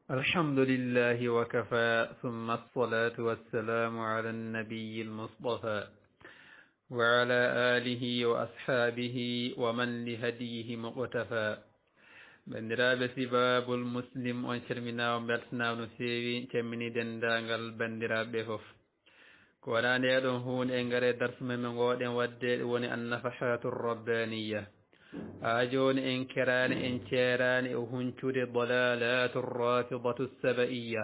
الحمد لله وكفى ثم الصلاة والسلام على النبي المصطفى وعلى آله وأصحابه ومن لهديه مقتفى بندراب سباب المسلم وانشرمنا ومبتنا ونسيوي تمني دندانغال بندراب بفوف كوران يدون هون انغري درس من غودن ودد وني النفحات الربانية أجون إنكران إنكران أهنشد ضلالات الرافضة السبئية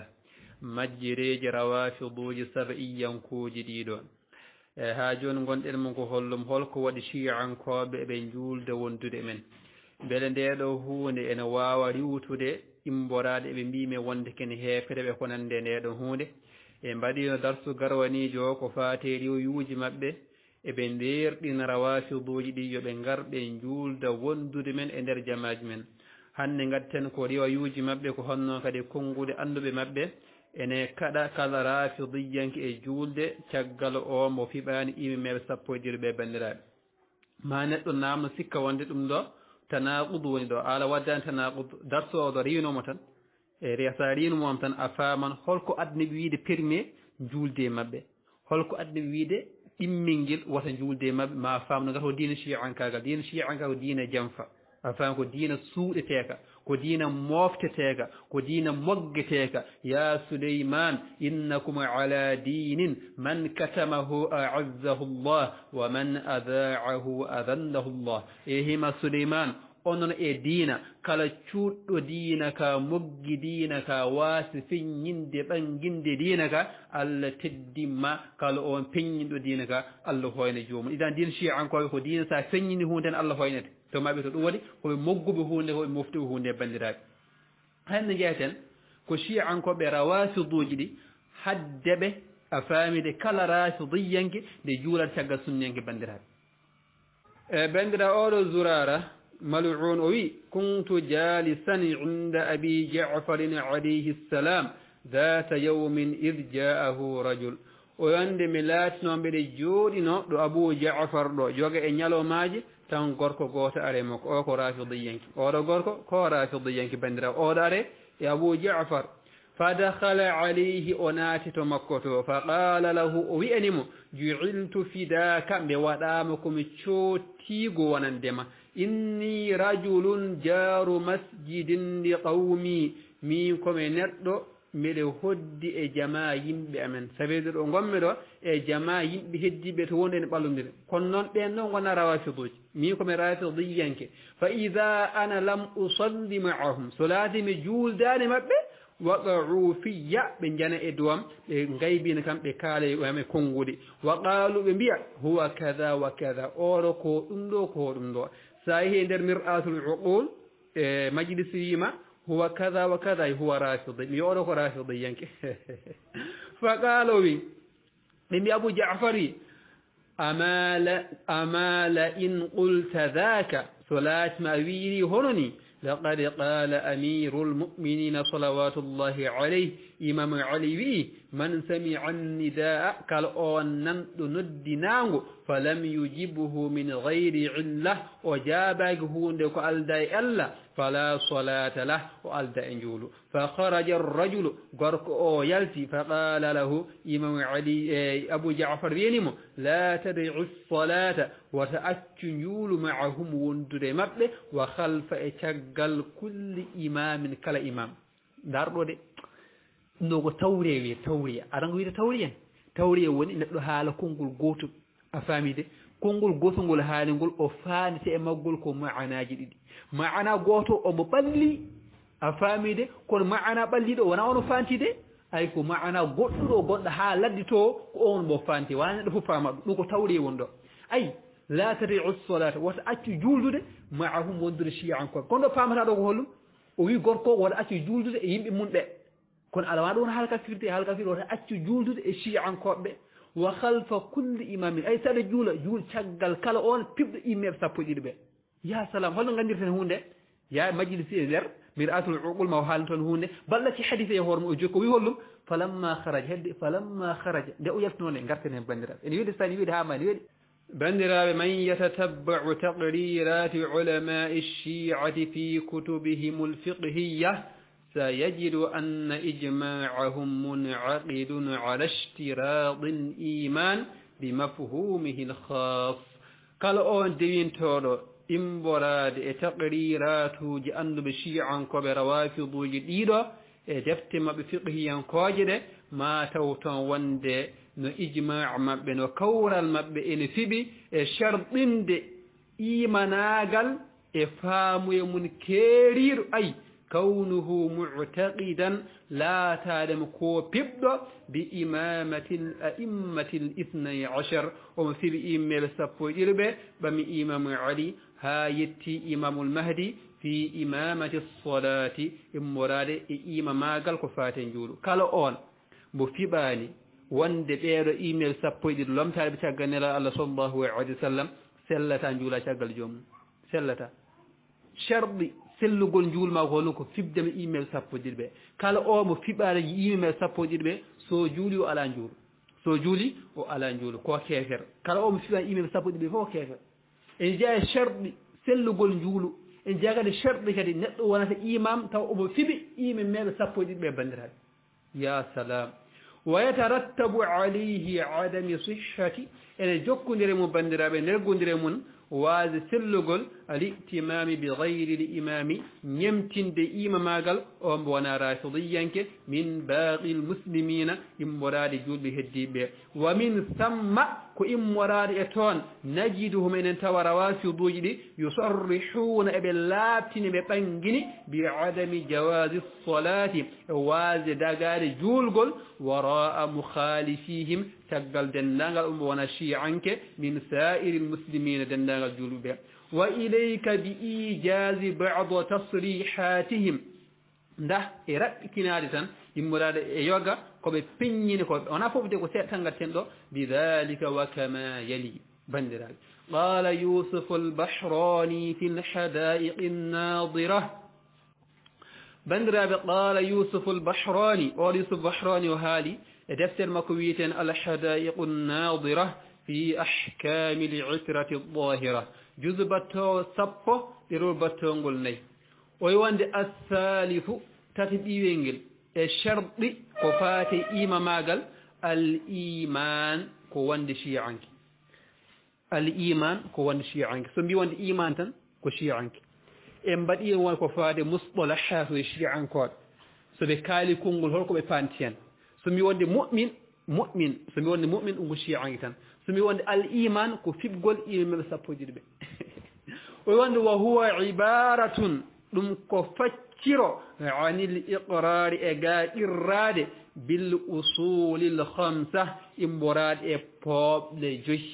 مجريج روافضوج سبئيا كو جديدون هاجون غند المنكو هلم هلكو ودي شيعا كوب بنجول دون تدي من بلنديدو هوني إن واوا ريوتودي إمبوراد بمبيمي وندكن هيفر بكونان ديدو هوني إن بديو درسو غرواني جو كفاتي ريو يوجي مبه eɓe nderɗina rawafiduji ɗi yoɓe garɓe julda wondude men e nder jamaji men hande gatten ko riwayuji mabɓe ko honno kadi konngude anduɓe mabɓe ene kaɗa kala rafidiyanke e julde caggal o mo fiɓani imameɓe sappo e ɗiɗi ɓe bandiraɓe ma neɗɗo namno sikka wonde ɗum ɗo tanaqudu woni ɗo ala waddani tanaqudu darso o ɗo riwinomo tan e sa riwnomom tan a faman holko adniɓe wiide permis julde e mabɓe holko adniɓe wiide ɗimmingel wata julde mabɓe ma famno gata ko diina chi'ankagal diina chi'anka ko diina jamfa a faam ko diina suuɗeteka ko diina mofteteka ko diina moggeteka ya Suleyman innakum ala dinin man katamahu a'azzahu Allah wa man adha'ahu adallahu Allah e hima Suleyman onon e diina kala cuuɗɗo diina ka moggi diina ka waasi feññinde ɓanginde diina ka Allah teddimma kala on peññinɗo diina ka Allah hoyna joomum idan diina chi'ankoɓe ko diina sa feññini hunde en Allah hoynete to maɓe to ɗum waɗi koɓe mogguɓe hunde koɓe moftuɓe hunde e bandiraɓe hande jeeyeten ko chi'ankoɓe rawasiduji ɗi haddeɓe a faamide kala rasidiyanke nde juulat caggal sunniyanke bandiraɓe bandira oɗo Zurara ملعون وي كنت جالسا عند أبي جعفر عليه السلام ذات يوم إذ جاءه رجل ويند ملات نوم بدي جودينو دو أبو جعفر دو جوغا إنيالو ماجي تان غوركو غوتا أريموك أو كو رافضيينك أو دو غوركو كو رافضيينك بندرا أو داري يا أبو جعفر فدخل عليه أناتي مكوتو فقال له ويأنمو جعلت فداك بودامكم تشوتيغو ونندما إني رجل جار مسجد لقومي ميكم نردو ميدي هدي e jama yimɓe amen sabeede ɗo gommi ɗo e jama yimɓe heddiɓe to wonde ne ɓallodire kono noon ɓen noon gona rawafiduji min komi rafidiyanke fa ida ana lam usalli maahum so laati mi juuldani maɓɓe waqa'u fiya ɓe jana e duwam ɓe gaybina kam ɓe kaala ame konngude wa qalu ɓe mbiya huwa kada wa kada oɗo ko ɗum ɗo ko ɗum ɗo sa yehi nder mir'atul uqul e majlis wima huwa kada wa kada huwa rafidi mi oɗo ko rafidi yanke fa qaalo wi ɓe mbi Abu Ja'fari amala in qulta dhaka so laatma a wiiri hono ni لقد قال أمير المؤمنين صلوات الله عليه إمام علي من سمع النداء قال أن ندناه فلم يجبه من غير علة وجابه هندك ألدى ألا فلا صلاة له وألدى أنجول فخرج الرجل قرق أو يلتي فقال له إمام علي أبو جعفر بينمو لا تدع الصلاة وتأتنجول معهم وندر مبه وخلف اتقل كل إمام كلا إمام دارو دي نوغو توريه أرانغو يدى tawriye woni neɗɗo haala konngol gootum a faamide konngol gotol haalingol o faanite e maggol ko maanaji ɗiɗi maana gooto omo ɓalli a faamide kono maana ɓalliɗo wona ono faantide ay ko maana goɗɗuɗo gonɗo haa laddi to ko on mo faanti wona neɗɗo fof faama ɗum ko tawriye woni ɗo ay la tadi'u salata wata accu juuldude maahum wondude chi'ankoɓe kono ɗo faamata ɗo ko hollum o wi gorko wata accu juuldude e yimɓe mun ɓe kono ala waɗa won haalkafirde wata accu juuldude e chi'ankoɓe wa khalfa kulli imamin ay saɗa juula juul caggal kala on piɓɗo immeɓe sappo e ɗiɗi ɓe ya salam holno gandirten hunde ya majlisi e nder mir'atul uqul ma o haalno toon hunde ballaki hadith e hoore mum o jokki ko wi hollum falamma kharaja nde o yaltinone garten hen bandiraɓe ene wiide sani wiide ha mani wiide bandiraɓe man yatatabba'u taqrirati ulamai shi'ati fi kutubihim alfiqhiyya سيجد أن إجماعهم منعقد على اشتراط الإيمان بمفهومه الخاص قال أون دين تولو إمبراد تقريرات جأن بشيعا كبر وافض جديدة دفت ما بفقهيا كواجد ما توتون وند no ijma' maɓɓe no kawral maɓɓe ene fiɓi e sharɗinde imanagal e faamuye mum keeriiɗo ay kawnuhu mu'taqidan laataademo ko piɓɗo bi imamati l a'immati l ithnay achar omo fiɓi immeɓe sappo e ɗiɗi ɓe ɓami imamu ali haa yetti imamul mahdi fi imamati solati immorade e imamagal ko faate njuuɗo kala on mbo fiɓaani wonde ɓeeɗo email sappo e ɗiɗi lomtaade ɓe caggal nela Allah sallllahu alayhi wa sallam sellata njuula caggal joomum sellata sharɗi sellugol njuulma ko holno ko fibdema email sappo e ɗiɗi ɓe kala o mo fiɓaade email sappo e ɗiɗi ɓe so juuli o alaa njuulu so juuli o alaa njuulu ko keefere kala o mo fiɓaade email sappo e ɗiɗi ɓe fof ko keefere en jeeya sharɗi sellugol njuulu en jeeya kadi sharɗi kadi neɗɗo wonata imam taw omo fiɓi email meeɓe sappo e ɗiɗi ɓe banndiraaɓe ya salam ويترتب عليه عدم صحة إن جوكندير مو بندرابي نرغوندير مون واز سلغول الائتمام بغير الإمام يمتن دي إماماغال أم بوانا رافضيانك من باقي المسلمين إموراد جود هديبه ومن ثم كو إموراد إتون نجدهم إن انتوى روافضوج دي يصرحون إبلاتين ببنجني بعدم جواز الصلاة واز داغار جولغول وراء مخالفيهم تقل دندانغال وانا شيعانك من سائر المسلمين دندانغال جولوبه وإليك بإيجاز بعض تصريحاتهم ده إرد كنادة يمراد يوغا كوبي بينين كوبي أنا فوق ديكو سيئتانغا تندو بذلك وكما يلي بندرال قال يوسف البحراني في الحدائق الناظرة بندرال قال يوسف البحراني ويوسف البحراني وهالي دفتر مكويتين الحدائق الناظرة في أحكام العترة الظاهرة جزء باتو سبو يرول باتو نقول ني ويواند الثالث تتبيوينجل الشرط كفاتي إيما ماغل الإيمان كواند شيعانك الإيمان كواند شيعانك سمبي واند إيمان تن كو شيعانك إمباد إيمان كفاتي مصطلحات شيعانك سبي كالي كونغل هركو بفانتيان سمبي واند مؤمن سمبي واند مؤمن أنغو شيعانك تن سمي وند الإيمان كفيبقول إيمان سابو جربه ويوند وهو عبارة دم كفتشرو عن الإقرار إقاء إرادة بالأصول الخمسة إمبراد إبوب لجيش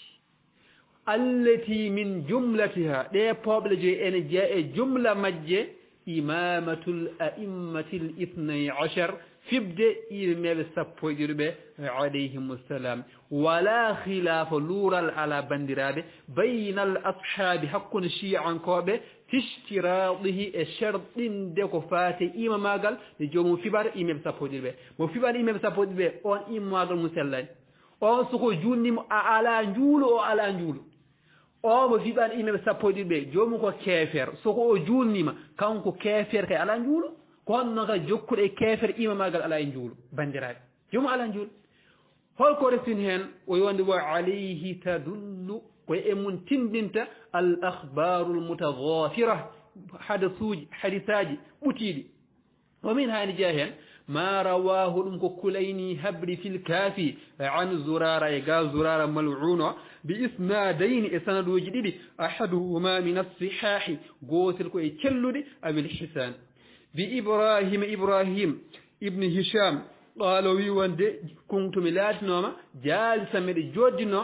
التي من جملتها إبوب لجي إن جاء جملة مجة إمامة الأئمة الاثني عشر فيبدأ إيمان سابو جربه عليهم السلام ولا خلاف لورال على بندرابه بين الأصحاب حق الشيعة كوبه في اشتراطه الشرط ديكو فاتي إما ماغل لجومو في بار إمام سابو جربه وفي بار إمام سابو جربه أون إما ماغل مسلين أون سوكو جوني على نجولو أو على نجولو أو في بار إمام سابو جربه جومو كو كافر سوكو جوني ما كان كو كافر كي على نجولو كون نغا جوكو كافر إما ماغل على نجولو بندرابه جومو على نجولو holko refin hen o yonde wa alayhi tadullu ko e mun tindinta al akhbaru al mutaghafira hadithaji butiɗi wa min hani jahen ma rawahu ɗum ko kulayni habri fil kafi an zurara e ga zurara mal'uno bi isnadayni e sanaduji ɗiɗi ahaduhuma min as-sihahi gotel ko e cellude awil hisan bi ibrahim ibn hisham قالوا ويوند كنت ملاتنوما جالسا ميد جودينو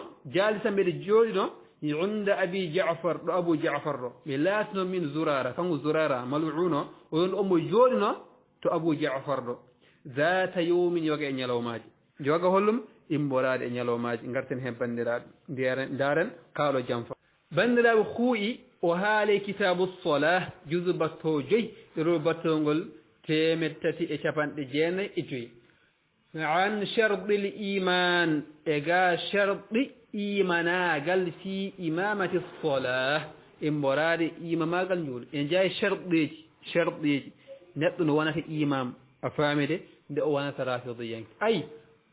عند أبي جعفر أبو جعفر ملاتنو من زرارة كان زرارة ملعونو ويون أمو جودينو تو أبو جعفر ذات يوم يوغا نيالوماجي جوغا هولم إمبوراد نيالوماجي نغرتن هم بندراد دارن قالوا جنفا بندراد خوي وهالي كتاب الصلاة جزء بطو جي رو بطو تيمتتي إشافان دي إجوي عن شرط الإيمان إجا شرط إيمانا قال في إمامة الصلاة إمبراد إماما قال نقول إن جاي شرط ديج neɗɗo no wonata imam a faamide nde o wonata rafidiyanke ay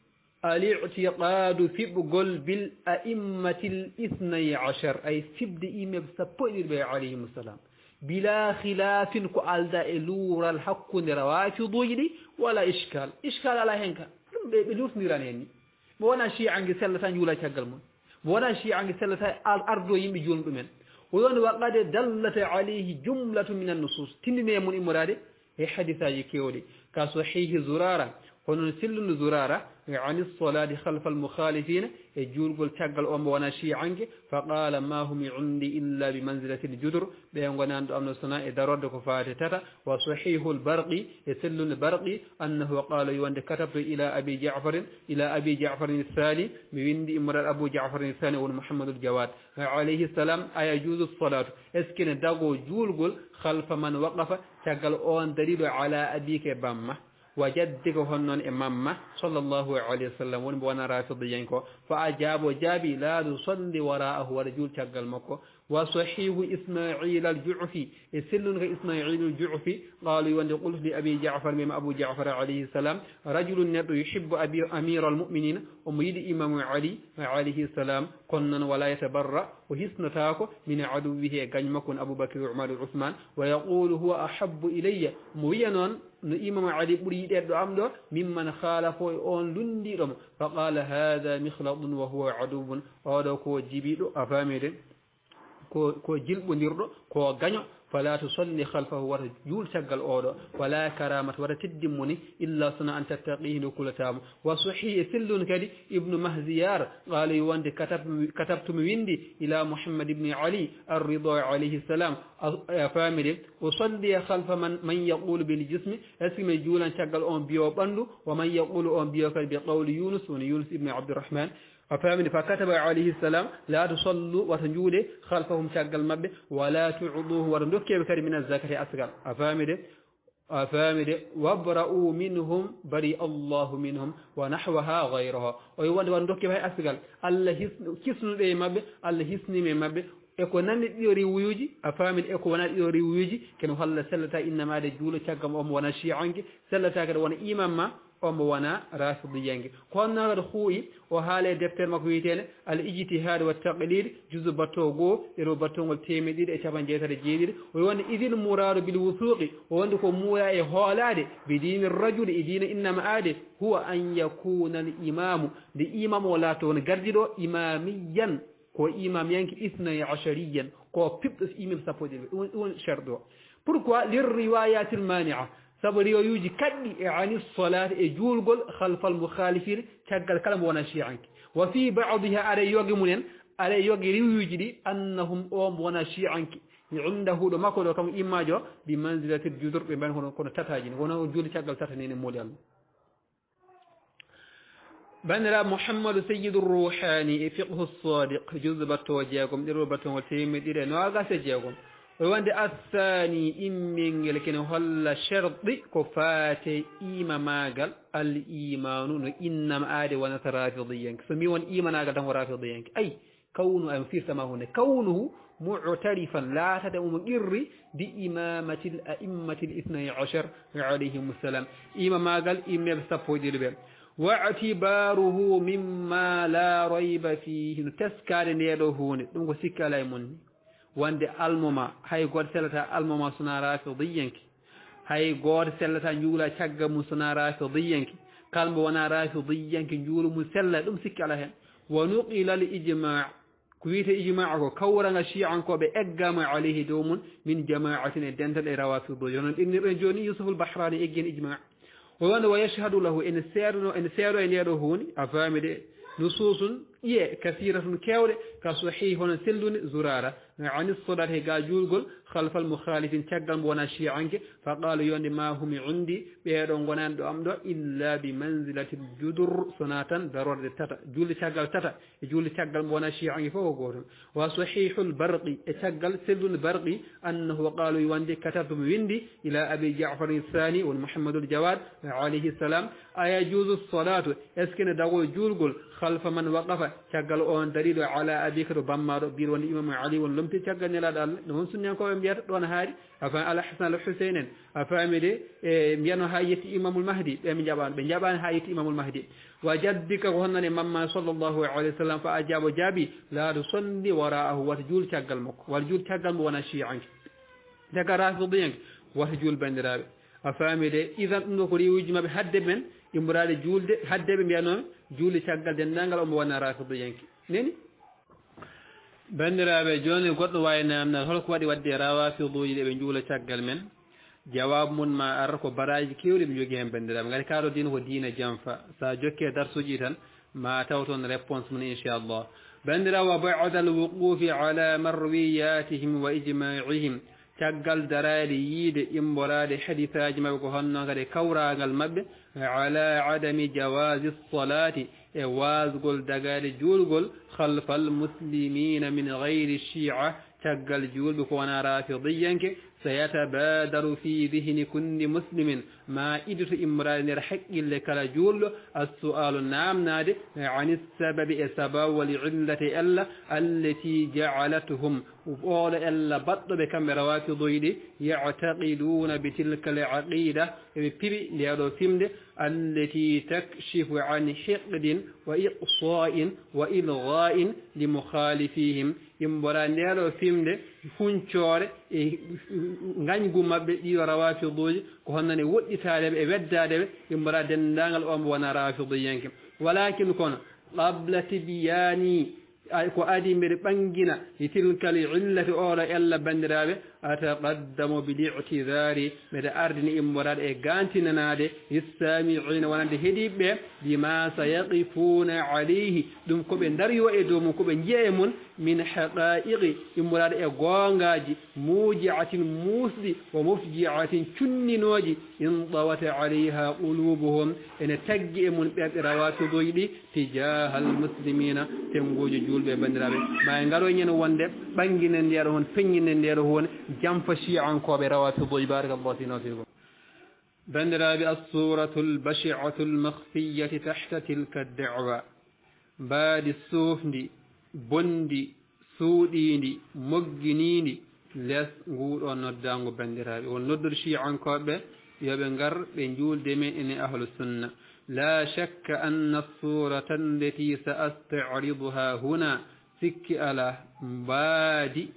الاعتقاد فبقول بالأئمة الاثني عشر أي فبد إيمة سبوئل عليهم السلام بلا خلاف كألدا إلور الحق روافض ولا إشكال على هنك بلوس نيرانيني وانا شيء عن سلة يولا تقلمون وانا شيء عن سلة الأرض يمي جون بمن وذن وقد دلت عليه جملة من النصوص تنين من إمراده هي حديثة يكيولي كصحيح زرارة هنا سلن زرارة عن الصلاة خلف المخالفين يجول قل تقل وانا شيء عنك فقال ما هم عندي إلا بمنزلة الجدر بأن وناند أمن الصناء درد كفاتة وصحيح البرقي يسلن البرقي أنه قال يوند كتبت إلى أبي جعفر الثاني من إمرأة أبو جعفر الثاني والمحمد الجواد عليه السلام أيجوز الصلاة اسكن داغو جول قل خلف من وقف تقل أون دليل على أبيك بامه وجدك هنون إمام صلى الله عليه وسلم ونبوانا رافض ينكو فأجاب وجابي لا تصلي وراءه ورجول تقل مكو وصحيح إسماعيل الجعفي يسلن إسماعيل الجعفي قالوا وان يقول لأبي جعفر مما أبو جعفر عليه السلام رجل يحب أمير المؤمنين ومريد إمام علي عليه السلام قنن ولا يتبرأ وحسنتاكو من عدوه غنمكن أبو بكر وعمر وعثمان ويقول هو أحب إلي موينون إمام علي بريد أمدو ممن خالفه أون لنديرم فقال هذا مخلط وهو عدو أودوكو جبيل أفامر ko jilɓodirɗo ko gaño fala tusalli khalfahu wata juul caggal oɗo wala karamat wata teddimmoni illa sona an tattaqihi nde kulatamo wa sahihi sillun kadi ibnu mahdiyar qala wonde katabtumi windi ila muhammad ibni ali arrida alayhi salam famide usalli khalfa man yaqulu bil jismi asmi juulan caggal on biyo ɓandu wa man yaqulu on biyo kadi bi qawli yunus woni yunus ibni abdurrahman أفهمني فكتب عليه السلام لا تصلوا وتنجودي خلفهم شاقل مبه ولا تعضوه ورندوك بكر من الزكاة أسقل أفهمني وابرأوا منهم بريء الله منهم ونحوها غيرها ويوان ورندوك بها أسقل الله كسن لي مبه الله يسني من مبه eko nanni ɗiɗo riwuji a faamini eko wona ɗiɗo riwuji kene holla sellata innamade juulo caggam omo wona chianke sellata kadi wona imam ma omo wona rafidiyanke ko honno kadi huuyi o haale deftere makko wiyetene al ijtihad wa taqlid juzu batto goo ɗeɗo battogol 1,997 o wonde idil mouradu bil wusuqi o wonde ko muuya e hoolade bi dini rajuli e dina innama aade huwa an yakuna al imamu nde imam o laato wona gardiɗo imamiyan ko imam yanki isnay ashariyan ko pibɗo imam sappoɗe ɗum sharɗo pourquoi lir riwayatil mani'a sabu riwayuji kadɗi e ani salat e juulgol khalfal mukhalifin caggal kala mo wona chianki wa fi ba'diha aɗa yogi munen aɗa yogi riwuji ɗi annahum o mo wona chianki indahu ɗo makko ɗo kam immajo bi manzilatil judur ɓe mban kono tataji wono juuli caggal tata nene mooli allah بنرى محمد سيد الروحاني فقه الصادق جزء بتوجيكم ديرو بتوجيكم تيمي ديرو نواغا سجيكم وعند الثاني إمين لكن هلا شرط كفاتي إيما ماغل الإيمان إنما آدي ونترافضينك سميون إيمان آغل دم رافضينك أي كونه أم في سما هنا كونه معترفا لا تدعو مقر بإمامة الأئمة الاثني عشر عليهم السلام إيما ماغل إيما بسبو ديرو واعتباره مما لا ريب فيه تسكار نيدو هوني دونك سيكا لاي مون وند الموما هاي غود سلتا الموما سنا رافضيينك هاي غود سلتا نيولا تاغا مو سنا رافضيينك كالمو وانا رافضيينك نيولو مو سلا دوم سيكا لا hen ونقل الاجماع كويت اجماع كو كورنا شيعان كو بي اغام عليه دومون من جماعه دنتل روافض يونن ابن جوني يوسف البحراني اجين اجماع ويشهد له إن سيرو إن يروهون أفهمي نصوص كثيرة كاولة كصحيح هنا سلون زرارة عن الصلاة جاجول خلف المخالفين تقدم وناشي عنك فقالوا يوند ما هم عندي بيرون ونان دو أمدو إلا بمنزلة الجدر صناة ضرورة تتا جول تقل تتا جول تقل وناشي عنك فهو قولهم وصحيح البرقي تقل سلون البرقي أنه قالوا يوند كتبت ويندي إلى أبي جعفر الثاني والمحمد الجواد عليه السلام أيجوز الصلاة اسكن دغو جول خلف من وقف jawa caggal on dariɗo ala abika to bammaɗo biɗo wonde imamu ali won lomti caggal nelaɗo Allah no won sunnenkoɓe mbiyata ɗon haari afami ala hasan al husain en a faami de e mbiyano ha yetti imamul mahdi ɓe ɓe jaɓani ha yetti imamul mahdi wa jaddika ko honnane mamma sallllahu alayhi wa sallam fa ajabo jaabi laaɗo sondi wara'ahu wata juul caggal makko wata juul caggal mo wona chianke caggal rafidiyanke wata juul bandiraɓe a faami de idan ɗum ɗo ko riwuji mabɓe hadde men immorade julde haddeɓe mbiyanoɓe juulde caggal dendagal omo wona rafidiyanke neni bandiraɓe joni goɗɗo wawi namdal holko waɗi wadde rawafiduji ɗe ɓe juula caggal men jawabu mum ma ar ko baraji kewɗi ɓe jogui hen bandiraɓe gati kaɗo dina ko diina janfa sa jokke darsuji tan ma taw toon réponse mum inchallah bandiraɓe wa bada al wuqufi ala marwiyatihim wa ijma'ihim caggal darade yiide imborade hadisaji mabɓe ko honno kadi kawragal mabɓe ala adami jawasi salati e wasgol dagade juulgol halfal muslimina min gayri chia caggal juulɓe ko wona rafidiyanke sayatabadaru fi dihni kulli muslimin ma iduto immorade nder haqqille kala juulɗo assu'alu namnade ani sababi e sabab wal illati ella allati ja'alatuhum oɗo ella baɗɗoɓe kamɓe rawafidoyi ɗi ya'taqiduna bi tilka al aqida eɓe piɓi ndeɗo fimde allati takshifu an hiqdin wa iqsa'in wa ilgha'in li mukhalifihim imbora ndeɗo fimde huncore e gañgu mabɓe ɗiɗo rawafiduji ko honnane woɗɗitadeɓe e weddadeɓe imbora dendagal ombo wona rawafidiyanke walakin kono qabla tibyani ko adi mbeɗe ɓangina li tilkal illati oɗo ella bandiraɓe ataqaddamu bilictidari mbeɗe ardini immoraɗe e gantinanade lissamiina wonande heeɗiɓeɓe bima sayaqifuna alayhi ɗum koɓe daryo e dow mum koɓe jiiya e mun min haqa'iqi immoraɗe e gongaji mujiatin musɗi wa mufjiatin cunninoji in ɗawata alayha qulubuhum ene taggi e mun ɓerɗe rawatudoyi ɗi tijaha almuslimina tenguji julɓe bandiraɓe ma e garo ñande wonde ɓangguine ndeɗo hon peññine ndeɗo hon jamfa chiankoɓe rawatudoyi barakallahu fina fikum bandiraɓe assuratu lbashiatu lmakhfiyati tahta tilka da'wa mbaadi sofdi bondi suuɗindi mogginindi less nguɗo noddago bandiraɓe won noddude chiankoɓe yoɓe ngar ɓe julde men ene ahlu sunna la shakka anna surata allati sa astariduha huna sikki ala mbaadi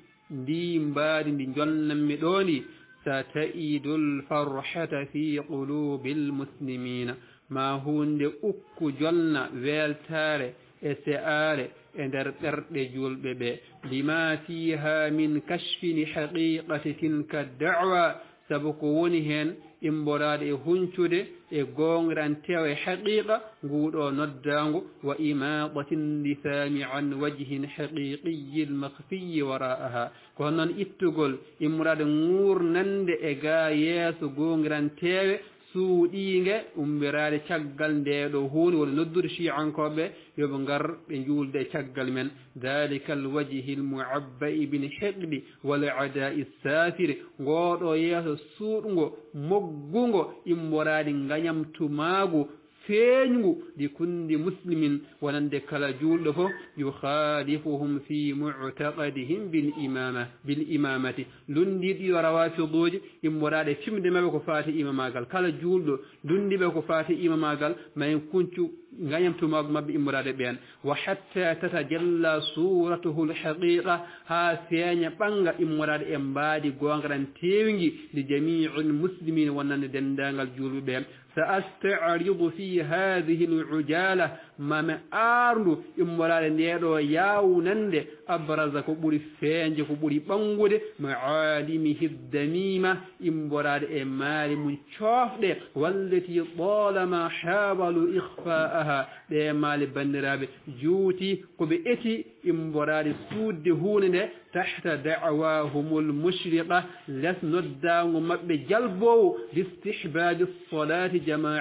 ndi jonnanmi ɗo ndi sa ta'idu lfarhata fi qulubi lmuslimina ma hunde ukku jolna weltare e se'are e nder ɓerɗe julɓe ɓe lima fiha min kashfini haqiqati tilka da'wa sabu ko woni hen imborade e huncude e gongirantewa e haqiqa nguɗo noddago wa imadatin lisami an wajhin haqiqiyi lmakhfiyi wara'aha ko noon ittugol immorade gurnande e ga yeeso gongirantewe suuɗinge umbirade caggal ndeɗo hunde woni noddude chiankoɓe yoɓe ngar ɓe julde e caggal men dalika alwajhi almu'abba'i bin hiqdi wal ada'i safiri ngoɗo yeeso suuɗgo moggugo immorade gañamtumagu feeñgu ɗi kundi muslimin wonande kala julɗo fof yukhalifuhum fi mu'taqadihim bil imamati lundiɗo yo rawafiduji immorade fimde mabɓe ko faati imamagal kala julɗo lundiɓe ko faati imamagal ma en kuncu gañamtumago mabɓe immorade ɓen wa hatta tatajalla suratuhu lhaqiqa ha feeña ɓanga immorade e mbaadi gongaɗan tewgi li jami'il muslimin wonande dendagal julɓe ɓen سأستعرض في هذه العجالة ما أرد إمرار نيرو ياونند أبرز كبري فانج كبري بانغود معالمه الدميمة إمرار إمار من شافد والتي طالما حاولوا إخفاءها لمال بندراب جوتي كبئتي إمرار سود هون تحت دعواهم المشرقة لسندان مبجلبو لاستحباب الصلاة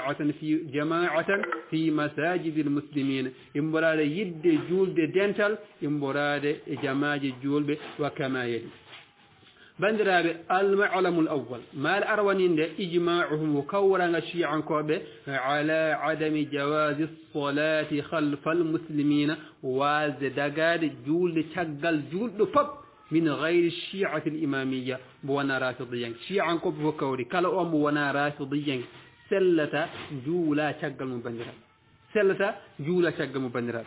جماعة في مساجد المسلمين إمبراد يد جولد دنتال إمبراد جماعة جولد وكما يلي bandiraɓe almalamu l awal mal arwaninde ijma'uhum ko kawranga shi'ankoɓe ala adami jawasi lsolati halfa almuslimina wasde dagade julde caggal julɗo fop min gayri shi'ati limamiya mo wona rafidiyen shi'ankoɓe fof kawri kala o mo wona rafidiyen sellata juula caggal mo bandiraɓe sellata juula caggal mo bandiraɓe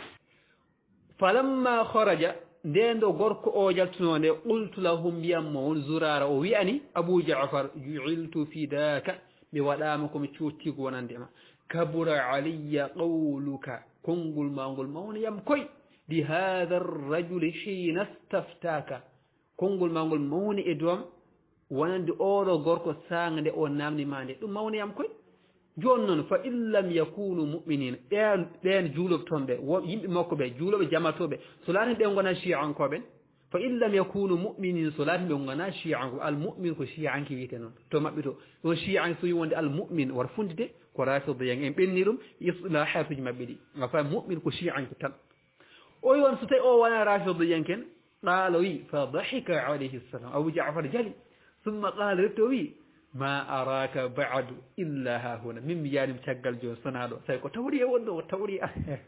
falamma kharaja nden ɗo gorko o jaltunode qultu lahum mbiyammo won zurara o wiyani abou jafar ju'iltu fidaka mi waɗama komi cottigo wonandema kabura alayya qawluka konngol ma ngol mawniyam koy bi hada arrajuli hina staftaka konngol ma ngol mawni e doom wonande oɗo gorko sangde o namnima nde ɗum mawniyam koy joni noon fa in lam yakunu muminina ɓen juuloɓe toon ɓe yimɓe makko ɓe juuloɓe jamatoɓe so laatini ɓe gona chiankoɓen fa in lam yakunu muminin so laatini ɓe gona chianko al mumin ko chianki wiyete noon to mabɓe to ɗon chianki so wi wonde al mumin wata fundide ko rafidien en ɓenni ɗum islahatuji mabɓe ɗi a faami mumin ko chianki tan o yon so tawi o wona rafidien ken qala wi fa dahika alayhi salam abou jafar jali summa qala retto wi ma araka ba'du illa ha huna min miyanima caggal joni sonaɗo tawi ko tawriya wonɗo ko tawriya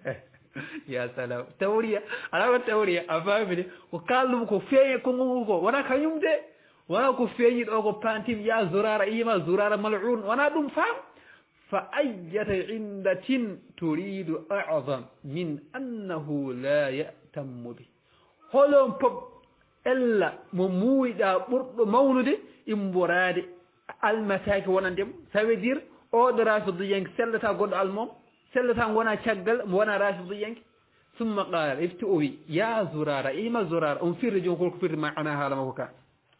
ya salam tawriya ala ko tawriya a famide ko kalɗum ko feeñe konngol ko wona kañum de wona ko feeñi ɗo ko pantim ya zurara ima zurara mal'un wona ɗum faam fa ayyata indatin turidu a'zam min annahu la ya'tammu bi holon pop ella mo muuyiɗa ɓurɗo mawnude imborade almataki wonandemo ça veut dire oɗo rafidiyenke sellata goɗɗo almom sellata gona caggal mo wona rafidiyenke summa qala ifti o wi ya zurara ima zurara on firde joni kolko firde ma ana haala makko ka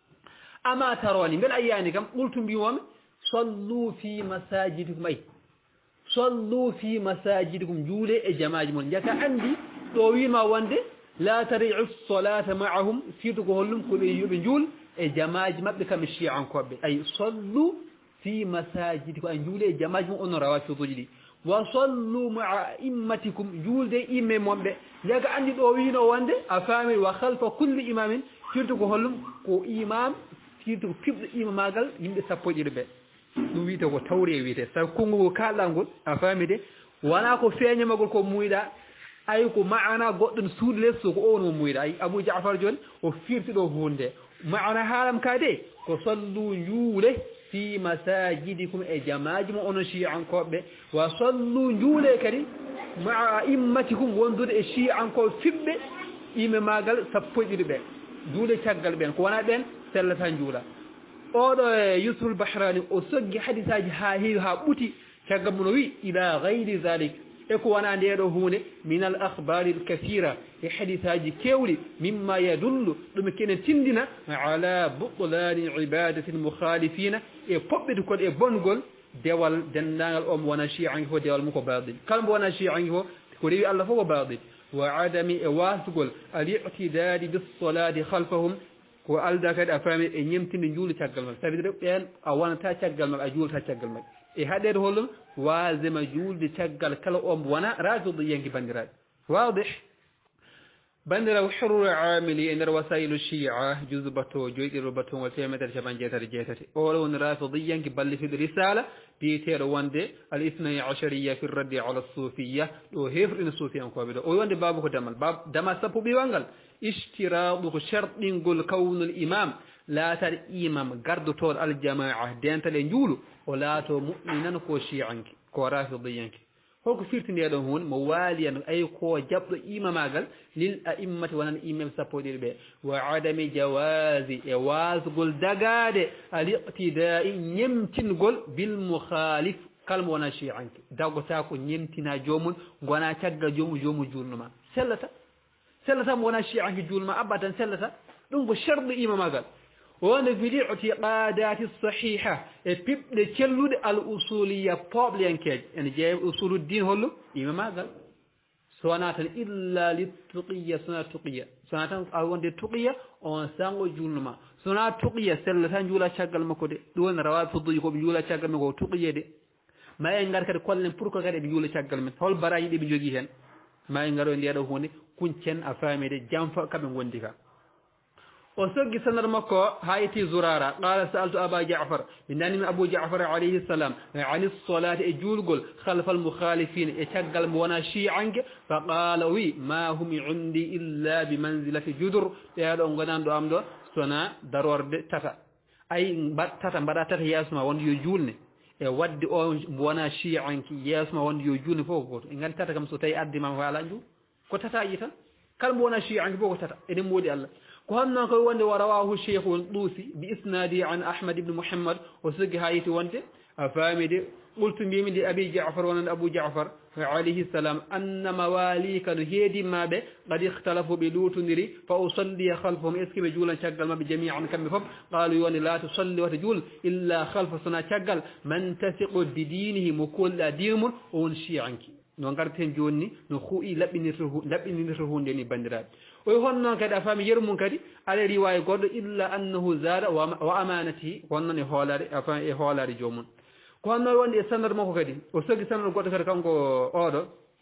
ama taroni beɗa yiyani kam qultu mbimomi sallu fi masajidikum ay sallu fi masajidikum juule e jamaji moon jaka andi ɗo wima wonde la tari'u solata ma'ahum surtout ko hollum koɓe yoɓe juul e jamaji mabɓe kamɓe chiankoɓe ay sallu fi masajidi ko an juule e jamaji mum ono rawafiduji ɗi wa sallu maa immatikum juulde imme momɓe jaga andi ɗo wino wonde a faami wa halfa kulli imamin surtout ko hollum ko imam surtout ko piɓɗo imamagal yimɓe sappo e ɗiɗi ɓe ɗum wiyete ko tawri e wiyete sabi konngol kalɗal ngol a faami de wona ko feeñamagol ko muyɗa ay ko maana goɗɗo suudu less so ko o no muyɗa ay abou jafar joni o firti ɗo hunde maana haalam ka de ko sallu juule fi masajidikum e jamaji mo onon chiankoɓe wa sallu juule kadi maa immatikum wondude e chiankoɓe fiɓɓe ime magal sappo e ɗiɗi ɓe juule caggal ɓen ko wona ɓen sellata juula oɗo e yusrul bahrani o soggi hadisaji ha heewi ha ɓuti caggal muno wi ila gayri dhalik e ko wona ndeɗo hunde min al akhbari l kathira e hadisaji kewɗi mimma yadullu ɗum kene tindina ala butlani ibadati l mukhalifina e poɓɓede kon e bongol dewal dendagal o mo wona chiangi fof dewal mum ko baɗil kala mo wona chiangi fof ko rewi allah fof ko baɗil wa adami e wasgol al i'tidadi bisolati halfahum ko alda kadi a faami e ñemtinde juule caggal maɓɓe ça veut dire ɓen a wonata caggal maɓɓe a juulata caggal maɓɓe e haɗede hollum wasema juulde caggal kala o mo wona rafide yenki bandiraɓe wadih bandiraɓe hurru amili e nder wasailu chia juse bateau joyɗiɗo batongol 1jeetati oɗo woni rafide yenki ballifiɗo risala biyeteɗo wonde al isnai achariya fi raddi ala sufiya ɗo hefrɗino sufiyankoɓe ɗo o wonde baaba ko damal dama sappo ɓiwal ngal ishtiraɗu ko sharɗingol kawnul imam laataɗe imam gardotoɗo aljamaa dental e njuulu o laato muminan ko chianke ko rafidiyanke holko firti ndeɗon hunde mo waaliyan ay ko jaɓɗo imamagal lil a'immati wonan imam sappo ɗiɗi ɓe wa adami jawasi e wasgol dagade al iqtidai ñemtingol bil mukhalif kalmo wona chianke daggota ko ñemtina jomum gona caggal jomum jomum julnoma sellata mo wona chianke julnoma abadan sellata ɗum ko sharɗu imamagal wonde fili i'tiqadati sahiha e piɓɗe celluɗe al usuliya poɓleyankeje ene jeeya usuluddin hollo imamagal sowona tan illa li tuqiya sona tuqiya sona tan a wonde tuqiya on sango julnoma sona tuqiya sellata juula caggal makko de ɗum woni rawa fudduji koɓe juula caggal men ko tuqiye de ma en gar kadi kollen pour que kadi eɓe juula caggal men hol baraji ɗi ɓe jogui hen ma en garo ndeɗo hunde kuncen a faami de jam fa kaɓe gondi ka وسجي سنر مكة هايتي زرارة قال سألت أبا جعفر من أبو جعفر عليه السلام عن الصلاة جولغل خلف المخالفين يتقل موانا شيعانك فقال وي ما هم عندي إلا بمنزلة جدر يا دون غدان دو أمدو سنا ضرور تتا أي تتا بدا تتا ياسما وان يجولني waddi o wona shi'anki yesma wonde yo juni fof goto e ngal tata kam so tawi addi ma wala ju ko tata yi tan kala mo wona shi'anki fof ko tata eden modi Allah ko hanno ko wonde warawahu shaykh al-dusi bi isnadi an ahmad ibn muhammad o sigi hayiti wonde afamide qultu bimi di abi ja'far wa abu ja'far عليه السلام أن مواليك هيدي ما به قد اختلفوا بلوتنري فأصلي خلفهم اسكي بجولا شغل ما بجميعا كم فهم قالوا يوني لا تصلي وتجول إلا خلف صنا شغل من تثق بدينه مكل ديم ونشي عنك نونغارتين جوني نخوي لبني ديني بندرات ويهون كذا فهم يرمون كذي على رواية قد إلا أنه زاد وأمانته ونن هولاري جومون كون وندي سنر مكو كدي وسغي سنر غوتو كار كانكو اودو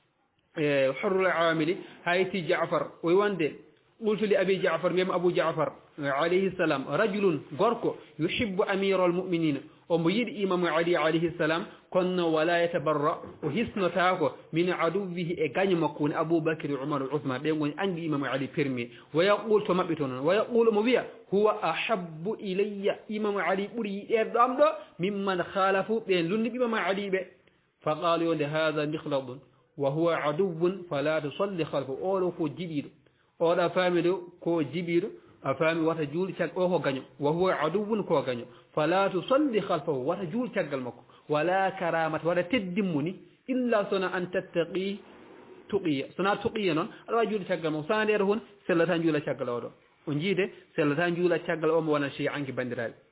حر العامل هايتي جعفر وي وندي قلت لابي جعفر ميم ابو جعفر عليه السلام رجل غوركو يحب امير المؤمنين وميد امام علي عليه السلام كن ولا يتبرأ وحسنتاكو من عدوه غاني مكون ابو بكر عمر عثمان دي غوني اندي امام علي بيرمي ويقول تو مابيتون ويقول مبيا هو احب الي امام علي بري دامدو ممن خالفوا بين لون امام علي به فقالوا هذا مخلب وهو عدو فلا تصلي خلفه اولو كو جبير اودا فاميدو كو جبير afami wata juuli cag o ko gaño wa huwa aduwun ko gaño fala tusalli khalfahu wata juul caggal makko wala karamat wala teddimmuni illa sona an tattaqi tuqiya sona tuqiya noon aɗa wawi juulde caggal makko sana nder hun sellata juula caggal oɗo o jiide sellata juula caggal o mo wona chey anki bandiraɓe